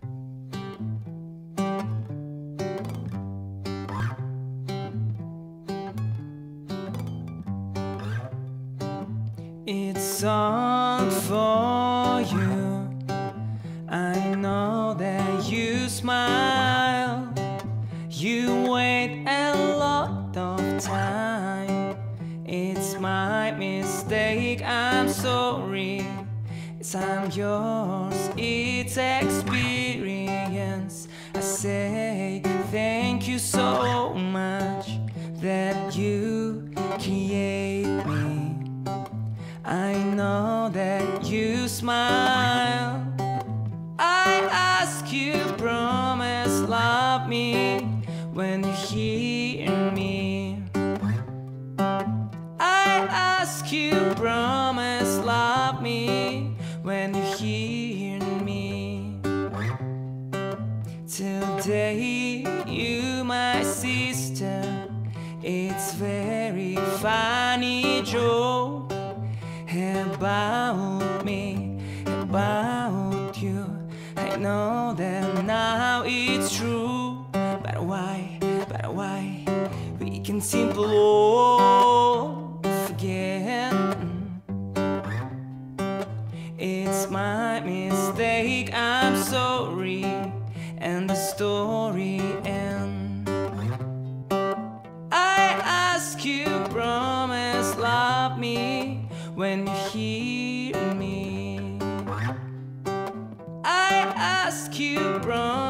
It's all for you. I know that you smile. You wait a lot of time. It's my mistake, I'm sorry. Yes, I'm yours, it's experience. I say thank you so much that you create me. I know that you smile. I ask you, promise, love me when you hear me. I ask you, promise, love me when you hear me. Today, you my sister, it's very funny joke about me, about you. I know that now it's true, but why we can simply forget. It's my mistake, I'm sorry, and the story ends. I ask you, promise, love me when you hear me. I ask you, promise.